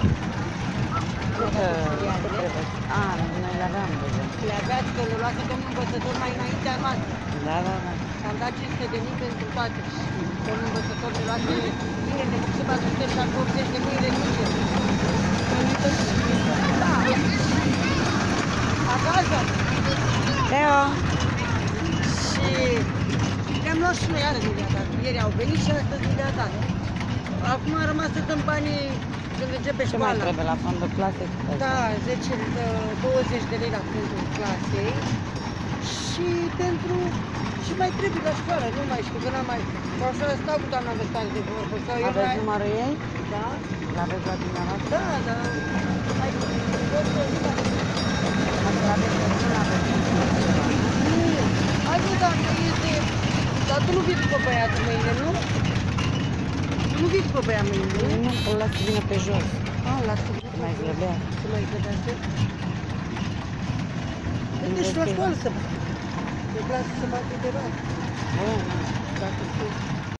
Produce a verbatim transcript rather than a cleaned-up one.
Că trebuie. A, noi le aveam deja. Le aveați, că le luase domnul învățător mai înaintea noastră. Da, da, da. Am dat cinci sute de mii pentru toate. Domnul învățător le luase mine de se patru sute optzeci de mii reducere. Da. Acasă. Teo! Și le-am luat și noi iară de le-a dat. Ieri au venit și astăzi de le-a dat. Acum a rămas să dăm banii când începe Ce mai școala. trebuie la fondul clasei? Da, zece, douăzeci de lei la fondul clasei. Și pentru... Și mai trebuie la școală, nu mai știu, că n-am mai... Că așa stau cu doamna Vestani de vorbă. Aveți mai... numărul ei? Da? L-aveți la dumneavoastră? Da, da. Hai, pot să zic la... Dacă l-aveți, nu l-aveți. Hai, nu, dar este... Dar tu nu vii după băiatul mâine, nu? Nu vii după băiat mâine, nu? Nu, îl las să vină pe jos. Ah, lasă să Să mai zlăbea. Să mai gădească? Deci la școală să... De clasă să bate de rar. Bun. Dacă știu.